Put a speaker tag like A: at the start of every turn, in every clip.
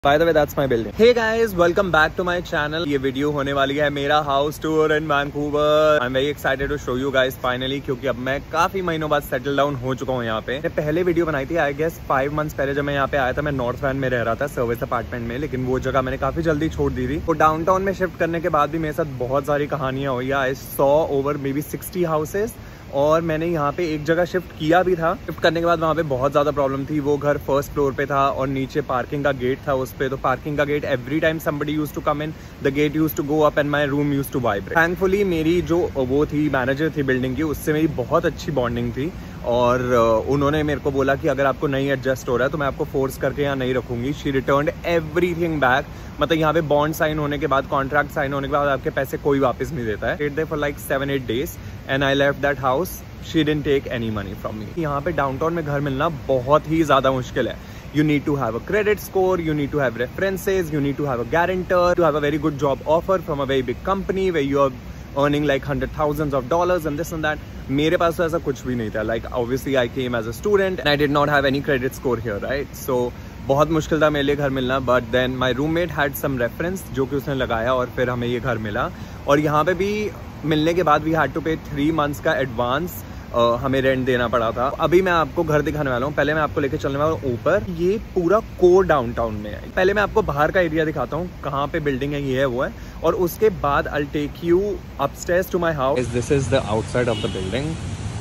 A: By the way, that's my building. Hey guys, welcome back to my channel. ये video होने वाली है मेरा house tour in Vancouver. I'm very excited to show you guys finally, क्योंकि अब मैं काफी महीनों बाद सेटल डाउन हो चुका हूँ यहाँ पे. मैंने पहले वीडियो बनाई थी आई गेस 5 months पहले. जब मैं यहाँ पे आया था मैं नॉर्थ वैन में रह रहा था सर्विस अपार्टमेंट में, लेकिन वो जगह मैंने काफी जल्दी छोड़ दी थी. तो डाउनटाउन में शिफ्ट करने के बाद भी मेरे साथ बहुत सारी कहानियां हुई. I saw over maybe 60 houses. और मैंने यहाँ पे एक जगह शिफ्ट किया भी था. शिफ्ट करने के बाद वहाँ पे बहुत ज़्यादा प्रॉब्लम थी. वो घर फर्स्ट फ्लोर पे था और नीचे पार्किंग का गेट था उस पे. तो पार्किंग का gate every time somebody used to come in, the gate used to go up and my room used to vibrate. Thankfully मेरी जो वो थी मैनेजर थी बिल्डिंग की, उससे मेरी बहुत अच्छी बॉन्डिंग थी. और उन्होंने मेरे को बोला कि अगर आपको नहीं एडजस्ट हो रहा है तो मैं आपको फोर्स करके यहाँ नहीं रखूंगी. She returned everything back. मतलब यहाँ पे बॉन्ड साइन होने के बाद, कॉन्ट्रैक्ट साइन होने के बाद आपके पैसे कोई वापस नहीं देता है. Stayed there for like 7-8 days and I left that house. She didn't take any money from me. यहाँ पे डाउनटाउन में घर मिलना बहुत ही ज्यादा मुश्किल है. You need to have a credit score, you need to have references, you need to have a guarantor, to have a very good job offer from a very big company where you are earning like $100,000s and this and that. मेरे पास तो ऐसा कुछ भी नहीं था. Like obviously I came as a student and I did not have any credit score here, right? So बहुत मुश्किल था मेरे लिए घर मिलना. But then my roommate had some reference जो कि उसने लगाया और फिर हमें ये घर मिला. और यहाँ पे भी मिलने के बाद we had to pay 3 months का एडवांस हमें रेंट देना पड़ा था. अभी मैं आपको घर दिखाने वाला हूँ. पहले मैं आपको लेके चलने वाला हूँ ऊपर. ये पूरा कोर डाउनटाउन में है. पहले मैं आपको बाहर का एरिया दिखाता हूँ, कहाँ पे बिल्डिंग है, ये है वो है. और उसके बाद I will take you upstairs to my house. This is the outside of the building.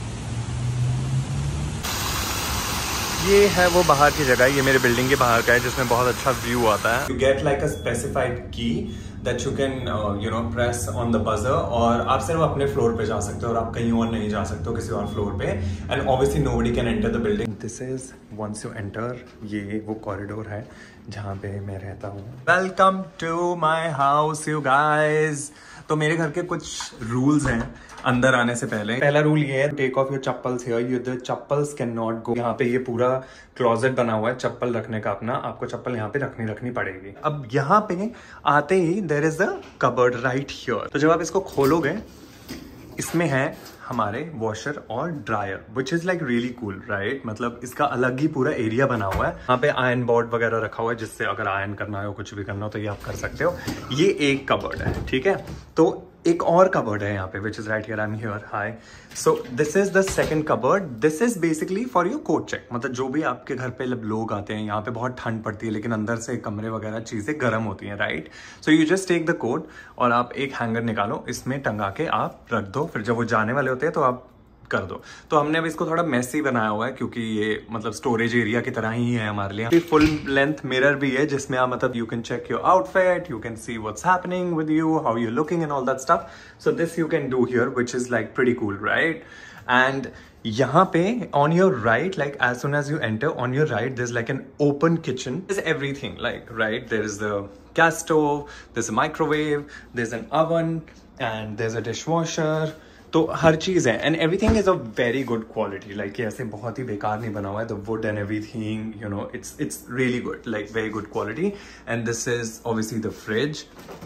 A: ये है वो बाहर की जगह. ये मेरे बिल्डिंग के बाहर का है जिसमें बहुत अच्छा व्यू आता है. You get like a specified key that you can press on the buzzer और आप सिर्फ अपने फ्लोर पे जा सकते हो और आप कहीं और नहीं जा सकते हो किसी और फ्लोर पे. and obviously nobody can enter the building. This is once you enter, ये वो कॉरिडोर है जहाँ पे मैं रहता हूँ. Welcome to my house you guys. तो मेरे घर के कुछ रूल्स हैं अंदर आने से पहले. पहला रूल ये है, take off your chappals here. The chappals can not go. यहाँ पे ये पूरा क्लोजेट बना हुआ है चप्पल रखने का अपना. आपको चप्पल यहाँ पे रखनी पड़ेगी. अब यहाँ पे आते ही there is a cupboard right here. तो जब आप इसको खोलोगे इसमें है हमारे वॉशर और dryer, which is like really cool, right. मतलब इसका अलग ही पूरा एरिया बना हुआ है. यहाँ पे आयरन बोर्ड वगैरह रखा हुआ है जिससे अगर आयरन करना हो, कुछ भी करना हो तो ये आप कर सकते हो. ये एक कबर्ड है, ठीक है. तो एक और कबर्ड है यहाँ पे which is right here. I am here. Hi. So this is the second cupboard. This is basically for your coat check. मतलब जो भी आपके घर पे लोग आते हैं, यहाँ पे बहुत ठंड पड़ती है लेकिन अंदर से कमरे वगैरह चीजें गर्म होती हैं, right. So you just take the coat और आप एक हैंगर निकालो, इसमें टंगा के आप रख दो. फिर जब वो जाने वाले होते हैं तो आप कर दो. तो हमने अब इसको थोड़ा मेसी बनाया हुआ है क्योंकि ये मतलब स्टोरेज एरिया की तरह ही है हमारे लिए. फुल लेंथ मिरर भी है जिसमें आप मतलब you can check your outfit, you can see what's happening with you, how you looking and all that stuff. So this you can do here which is like pretty cool, right. And यहाँ पे on your right, like as soon as you enter on your right there is like an open kitchen. Is everything like, right. There is the gas stove, there is a microwave, there is an oven and there is a dishwasher. तो हर चीज है and everything is a very good quality. Like ऐसे बहुत ही बेकार नहीं बना हुआ है. The wood and everything, you know, it's really good, like very good quality. And this is obviously the fridge.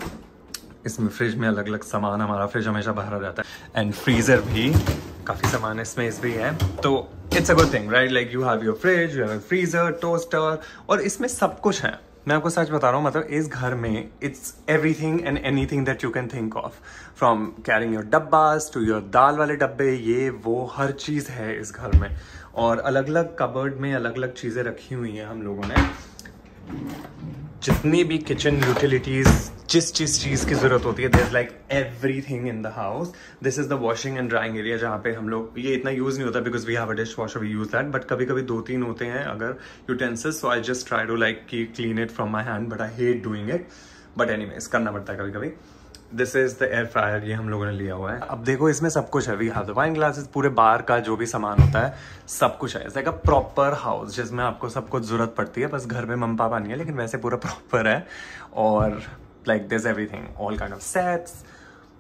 A: इसमें फ्रिज में अलग अलग सामान, हमारा फ्रिज हमेशा भरा रहता है. एंड फ्रीजर भी काफी सामान इसमें भी है. तो it's a good thing, right. Like you have your fridge, you have freezer, toaster और इसमें सब कुछ है. मैं आपको सच बता रहा हूँ. मतलब इस घर में it's everything and anything that you can think of, from carrying your dabbas to your dal वाले डब्बे, ये वो हर चीज है इस घर में. और अलग अलग कबर्ड में अलग अलग चीजें रखी हुई हैं हम लोगों ने. जितनी भी किचन यूटिलिटीज, जिस चीज की जरूरत होती है, there is like everything in the house. This is the washing and drying area जहाँ पे हम लोग, ये इतना यूज नहीं होता because we have a dishwasher, we use that. But कभी कभी 2-3 होते हैं अगर utensils, so I just try to like clean it from my hand, but I hate doing it. But anyways करना पड़ता है कभी कभी. This is the air fryer, ये हम लोगों ने लिया हुआ है. अब देखो इसमें सब कुछ है. We have the wine glasses, पूरे बार का जो भी सामान होता है सब कुछ है. It's like a proper house जिसमें आपको सब कुछ जरूरत पड़ती है. बस घर में मम्मी पापा नहीं है लेकिन वैसे पूरा प्रॉपर है. और like this everything, all kind of sets,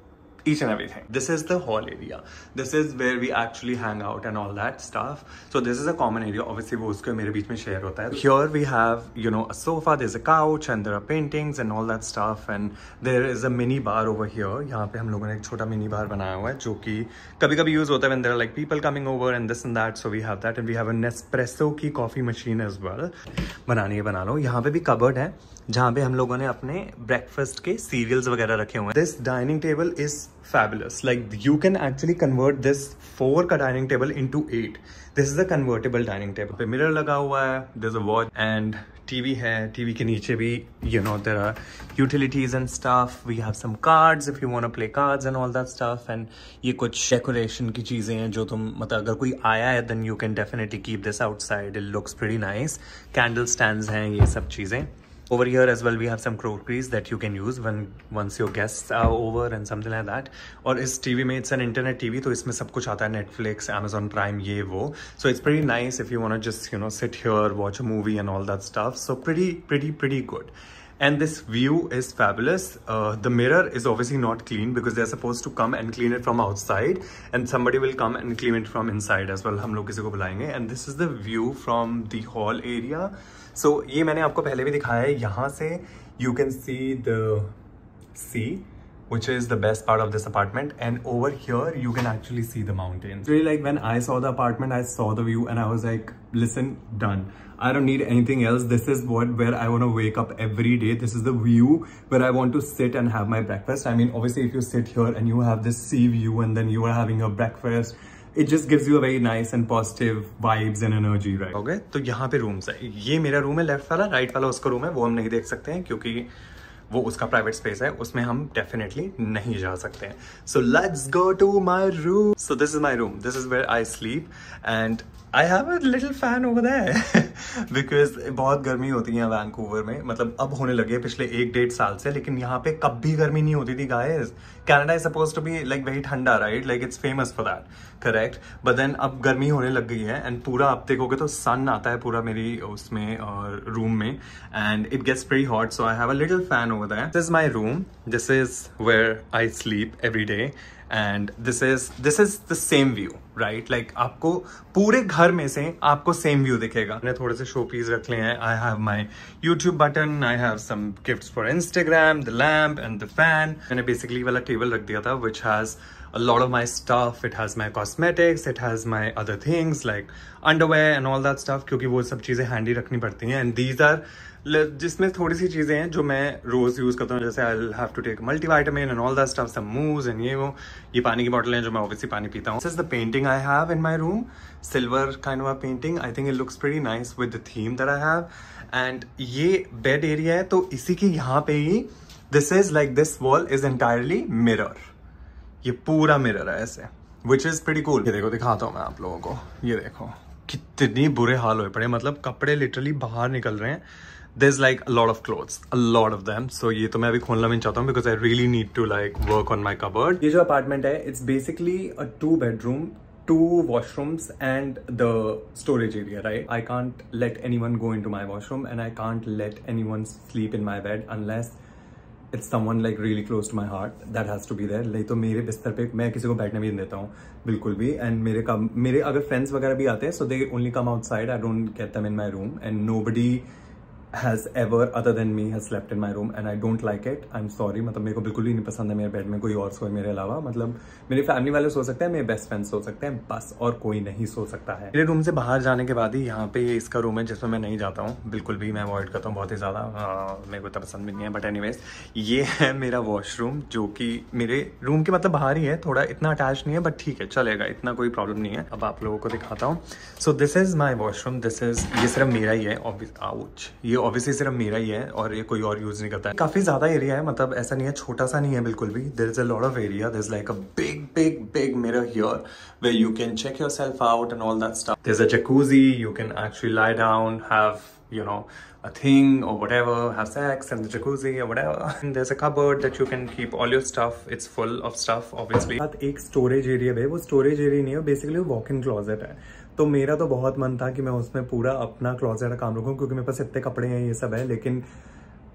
A: each and everything. This is the hall area. This is where we actually hang out and all that stuff. So this is a common area. Obviously वो उसके मेरे बीच में share होता है. Here we have, you know, a sofa, there's a couch and there are paintings and all that stuff, and there is a mini bar over here. यहाँ पे हम लोगों ने एक छोटा mini bar बनाया हुआ है जो कि कभी-कभी use होता है when there are like people coming over and this and that. So we have that, and we have a Nespresso की coffee machine as well. बनानी है बना लो. यहाँ पे भी cupboard है जहाँ पे हम लोगों ने अपने ब्रेकफास्ट के सीरियल्स वगैरह रखे हुए हैं. This dining table is fabulous. Like you can actually convert this 4 का dining table into 8. This is a convertible dining table. पे मिरर लगा हुआ है, there is a watch and TV है. टीवी के नीचे भी you know there are utilities and stuff. We have some cards if you want to play cards and all that stuff. And ये कुछ डेकोरेशन की चीजें हैं जो तुम मतलब अगर कोई आया है then you can definitely keep this outside. It looks pretty nice. Candle stands हैं, ये सब चीजें. Over here as well we have some crockeries that you can use once your guests are over and something like that. और इस TV में it's an internet TV, तो इसमें सब कुछ आता है, Netflix, Amazon Prime, ये वो. So it's pretty nice if you want to just, you know, sit here, watch a movie and all that stuff. So pretty good. And this view is fabulous. The mirror is obviously not clean because they're supposed to come and clean it from outside, and somebody will come and clean it from inside as well. हम लोग किसी को बुलाएंगे. And this is the view from the hall area. So ये मैंने आपको पहले भी दिखाया है. यहाँ से you can see the sea, which is the best part of this apartment, and over here you can actually see the mountains. Really, like when I saw the apartment, I saw the view and I was like, listen, done. I don't need anything else. This is where I want to wake up every day. This is the view where I want to sit and have my breakfast. I mean, obviously if you sit here and you have this sea view and then you are having your breakfast, it just gives you a very nice and positive vibes and energy, right? Okay, तो यहाँ पे rooms है. ये मेरा room है left वाला. Right वाला उसका रूम है, वो हम नहीं देख सकते हैं क्योंकि वो उसका प्राइवेट स्पेस है. उसमें हम डेफिनेटली नहीं जा सकते हैं. So let's go to my room. So this is my room. This is where I sleep and I have a little fan over there because बहुत गर्मी होती है वैंकूवर में. मतलब अब होने लगे पिछले 1-1.5 साल से, लेकिन यहाँ पे कभी गर्मी नहीं होती थी guys. Canada is supposed to be like very ठंडा, right? Like it's famous for that, correct? But then अब गर्मी होने लग गई है and पूरा आप देखोगे तो sun आता है पूरा मेरी उसमें रूम में, and it gets pretty hot, so I have a little fan over there. This is my room. This is where I sleep every day. And this is the same view, right? Like आपको पूरे घर में से आपको same view दिखेगा. मैंने थोड़े से शो पीस रख लिए हैं. I have my YouTube button, I have some gifts for Instagram, the lamp and the fan. मैंने basically वाला टेबल रख दिया था which has a lot of my stuff. It has my cosmetics, it has my other things like underwear and all that stuff, क्योंकि वो सब चीजें handy रखनी पड़ती हैं. And these are जिसमें थोड़ी सी चीजें हैं जो मैं रोज यूज करता हूँ, जैसे I have to take multivitamin and all that stuff, some moves and ये वो. ये पानी की बोतल है जो मैं ऑब्वियसली पानी पीता हूँ. This is the painting I have in my room. Silver kind of painting. I think it looks pretty nice with the theme that I have. And ये बेड एरिया है तो इसी के यहाँ पे ही this is like this wall is entirely mirror. ये पूरा मिरर है ऐसे, विच इज प्रीटी कूल. ये देखो, दिखाता हूँ मैं आप लोगों को. ये देखो कितनी बुरे हाल हुए पड़े. मतलब कपड़े लिटरली बाहर निकल रहे हैं. There's like a lot of clothes, a lot of them. So ये तो मैं अभी खोलना भी नहीं चाहता हूँ because I really need to like work on my cupboard. ये जो अपार्टमेंट है, it's basically a 2-bedroom, 2 washrooms and the storage area, right? I can't let anyone go into my washroom and I can't let anyone sleep in my bed unless it's someone like really close to my heart that has to be there. नहीं तो मेरे बिस्तर पे मैं किसी को बैठने भी नहीं देता हूँ बिल्कुल भी. And मेरे अगर फ्रेंड्स वगैरह भी आते हैं so they only come outside. I don't get them in my room and nobody has ever other than me has slept in my room and I don't like it. I'm sorry. मतलब मेरे को बिल्कुल ही नहीं पसंद है मेरे bed में कोई और सोए मेरे अलावा. मतलब मेरे फैमिली वाले सो सकते हैं, मेरे बेस्ट फ्रेंड सो सकते हैं, बस और कोई नहीं सो सकता है. मेरे रूम से बाहर जाने के बाद ही यहाँ पे ये इसका रूम है जिसमें मैं नहीं जाता हूँ बिल्कुल भी. मैं अवॉइड करता हूँ बहुत ही ज़्यादा. मेरे को इतना पसंद भी नहीं है. बट एनीवेज ये है मेरा वॉशरूम जो कि मेरे रूम के मतलब बाहर ही है. थोड़ा इतना अटैच नहीं है बट ठीक है, चलेगा, इतना कोई प्रॉब्लम नहीं है. अब आप लोगों को दिखाता हूँ. So this is my washroom. ये सिर्फ मेरा ही है. ये ऑब्वियसली सिर्फ मेरा ही है और ये कोई और यूज नहीं करता है. काफी ज्यादा एरिया है, मतलब ऐसा नहीं है, छोटा सा नहीं है बिल्कुल भी. There is a lot of area. There is like a big mirror here where you can check yourself out and all that stuff. There's a jacuzzi. You can actually lie down, have, you know, a thing or whatever, have sex in the jacuzzi or whatever. And there's a cupboard that you can keep all your stuff. It's full of stuff obviously. एक storage area है. वो storage area नहीं है, basically वो walk in closet है. तो मेरा तो बहुत मन था कि मैं उसमें पूरा अपना क्लोजेट का काम रखूं क्योंकि मेरे पास इतने कपड़े हैं, ये सब है. लेकिन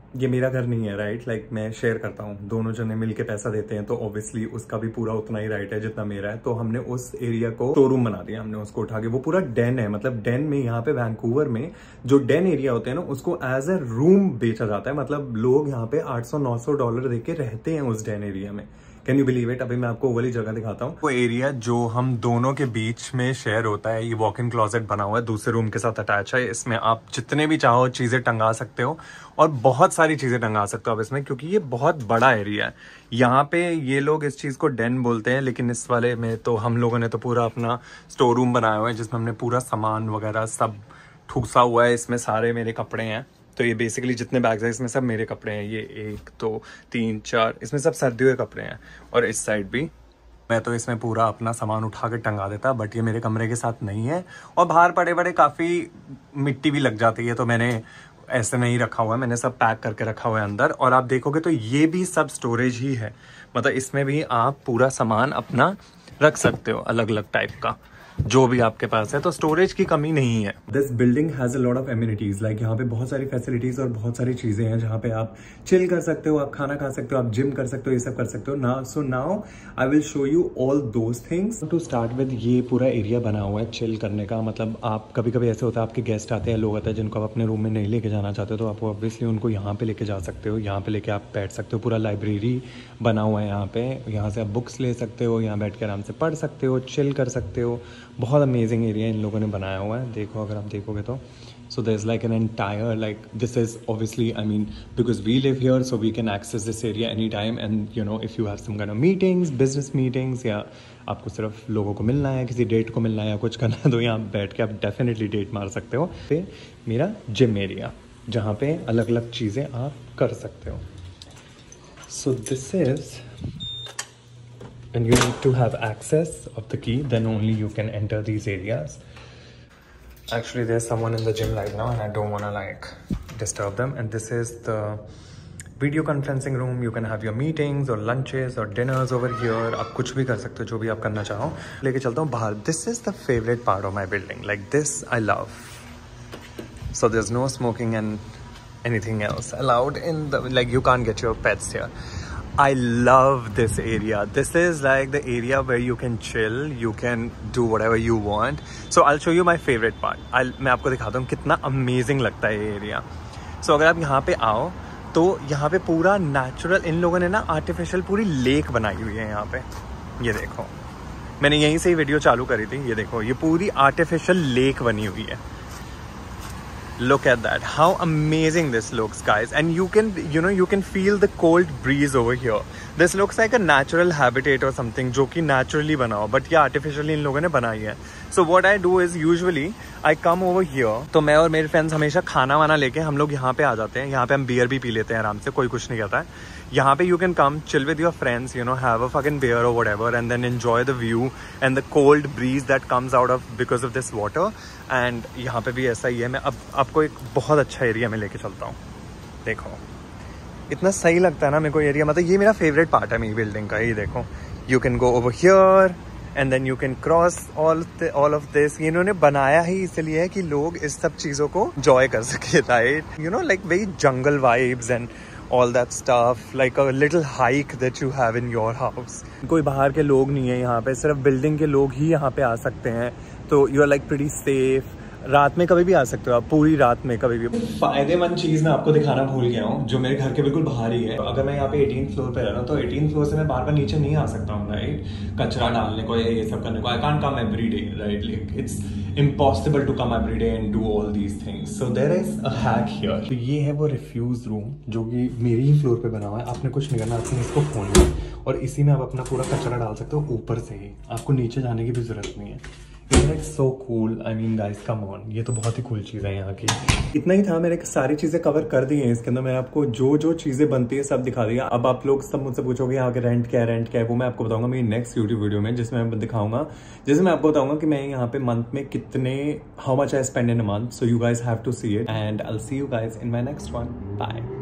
A: ये मेरा घर नहीं है, राइट? लाइक मैं शेयर करता हूँ, दोनों जने मिलके पैसा देते हैं, तो ऑब्वियसली उसका भी पूरा उतना ही राइट है जितना मेरा है। तो हमने उस एरिया को शोरूम बना दिया, हमने उसको उठा के, वो पूरा डेन है, मतलब डेन में यहाँ पे वैंकूवर में जो डेन एरिया होते हैं ना, उसको एज ए रूम बेचा जाता है। मतलब लोग यहाँ पे $800-900 दे के रहते हैं उस डेन एरिया में। Can you believe it? अभी मैं आपको वो वाली जगह दिखाता हूँ। वो एरिया जो हम दोनों के बीच में शेयर होता है, ये वॉक इन क्लोजेट बना हुआ है, दूसरे रूम के साथ अटैच है। इसमें आप जितने भी चाहो चीजें टंगा सकते हो, और बहुत सारी चीजें टंगा सकते हो आप इसमें, क्योंकि ये बहुत बड़ा एरिया है। यहाँ पे ये लोग इस चीज को डेन बोलते हैं, लेकिन इस वाले में तो हम लोगों ने तो पूरा अपना स्टोर रूम बनाया हुआ है, जिसमें हमने पूरा सामान वगैरह सब ठूसा हुआ है। इसमें सारे मेरे कपड़े हैं, तो ये बेसिकली जितने बैग्स हैं इसमें सब मेरे कपड़े हैं। ये 1 2 3 4, इसमें सब सर्दियों के कपड़े हैं। और इस साइड भी मैं तो इसमें पूरा अपना सामान उठा के टंगा देता, बट ये मेरे कमरे के साथ नहीं है। और बाहर पड़े पड़े काफ़ी मिट्टी भी लग जाती है, तो मैंने ऐसे नहीं रखा हुआ है, मैंने सब पैक करके रखा हुआ है अंदर। और आप देखोगे तो ये भी सब स्टोरेज ही है, मतलब इसमें भी आप पूरा सामान अपना रख सकते हो, अलग अलग टाइप का जो भी आपके पास है, तो स्टोरेज की कमी नहीं है। This building has a lot of amenities, like यहाँ पे बहुत सारी फैसिलिटीज और बहुत सारी चीजें हैं जहाँ पे आप चिल कर सकते हो, आप खाना खा सकते हो, आप जिम कर सकते हो, ये सब कर सकते हो ना। So now I will show you all those things. To start with, ये पूरा एरिया बना हुआ है चिल करने का। मतलब आप कभी कभी ऐसे होता है, आपके गेस्ट आते हैं, लोग आते हैं जिनको आप अपने रूम में नहीं लेके जाना चाहते, तो आप ऑब्वियसली उनको यहाँ पे लेके जा सकते हो। यहाँ पे लेके आप बैठ सकते हो, पूरा लाइब्रेरी बना हुआ है यहाँ पे। यहाँ से आप बुक्स ले सकते हो, यहाँ बैठ के आराम से पढ़ सकते हो, चिल कर सकते हो। बहुत अमेजिंग एरिया इन लोगों ने बनाया हुआ है, देखो अगर आप देखोगे तो। So there is like an entire, like this is obviously, I mean because we live here, so we can access this area any time. And you know, if you have some kind of meetings, business meetings, या आपको सिर्फ लोगों को मिलना है, किसी date को मिलना है या कुछ करना है, तो यहाँ बैठ के आप डेफिनेटली डेट मार सकते हो। फिर मेरा जिम एरिया, जहाँ पे अलग अलग चीज़ें आप कर सकते हो। So this is, and you need to have access of the key, then only you can enter these areas. Actually there's someone in the gym right now and I don't want to like disturb them. And this is the video conferencing room. You can have your meetings or lunches or dinners over here. आप कुछ भी कर सकते हो, जो भी आप करना चाहो। लेके चलता हूँ बाहर। This is the favorite part of my building, like this I love. So there's no smoking and anything else allowed in the, like you can't get your pets here. I love this area. This is like the area where you can chill, you can do whatever you want. So I'll show you my favorite part. मैं आपको दिखाता हूँ कितना amazing लगता है ये area. So अगर आप यहाँ पे आओ तो यहाँ पे पूरा नेचुरल, इन लोगों ने ना आर्टिफिशियल पूरी लेक बनाई हुई है यहाँ पे। ये देखो, मैंने यहीं से ही वीडियो चालू करी थी। ये देखो, ये पूरी आर्टिफिशियल लेक बनी हुई है। Look at that, how amazing this looks, guys. And you can, you know, you can feel the cold breeze over here. This looks like a natural habitat or something, जो कि naturally बना हो, but ये artificially इन लोगों ने बनाई है। So what I do is usually I come over here, तो मैं और मेरे फ्रेंड्स हमेशा खाना वाना लेके हम लोग यहाँ पे आ जाते हैं। यहाँ पे हम बियर भी पी लेते हैं आराम से, कोई कुछ नहीं कहता है। यहाँ पे you can come chill with your friends, you know, have a fucking beer or whatever, and then enjoy the view and the cold breeze that comes out of because of this water. And यहाँ पे भी ऐसा ही है। मैं अब आपको एक बहुत अच्छा एरिया में लेके चलता हूँ। देखो इतना सही लगता है ना मेरे को एरिया, मतलब ये मेरा फेवरेट पार्ट है मेरी बिल्डिंग का। ये देखो, you can go over here and then you can cross all of this. इन्होंने बनाया ही इसलिए है कि लोग इस सब चीज़ों को एंजॉय कर सके, right? You know, like very jungle vibes and all that stuff, like a little hike that you have in your house. कोई बाहर के लोग नहीं है यहाँ पे, सिर्फ बिल्डिंग के लोग ही यहाँ पे आ सकते हैं। तो you are like pretty safe। रात में कभी भी आ सकते हो आप, पूरी रात में कभी भी। फायदेमंद चीज मैं आपको दिखाना भूल गया हूँ, जो मेरे घर के बिल्कुल बाहर ही है। अगर मैं यहाँ पे 18th फ्लोर पे रह रहा हूँ, तो 18th फ्लोर से मैं बार बार नीचे नहीं आ सकता हूँ, राइट? कचरा डालने को या ये सब करने को। I can't come every day, right? Like it's impossible to come every day and do all these things. So there is a hack here. तो ये है वो रिफ्यूज रूम, जो कि मेरे ही फ्लोर पे बना हुआ है। आपने कुछ नहीं करना, आपने इसको खोलना और इसी में आप अपना पूरा कचरा डाल सकते हो ऊपर से ही, आपको नीचे जाने की भी जरूरत नहीं है। It's so cool, I mean guys come on, ये तो बहुत ही कूल चीज़ है यहाँ की। इतना ही था, मैंने सारी चीज़ें कवर कर दी हैं इसके अंदर। मैंने आपको जो जो चीज़ें बनती है सब दिखा दिया। अब आप लोग सब मुझसे पूछोगे यहाँ के रेंट क्या है, वो मैं आपको बताऊंगा मेरी नेक्स्ट यूट्यूब वीडियो में, जिसमें मैं दिखाऊंगा, जैसे मैं आपको बताऊंगा कि मैं यहाँ पे मंथ में कितने, how much I spend in a month. So you guys have to see it and I will see you guys in my next one. Bye.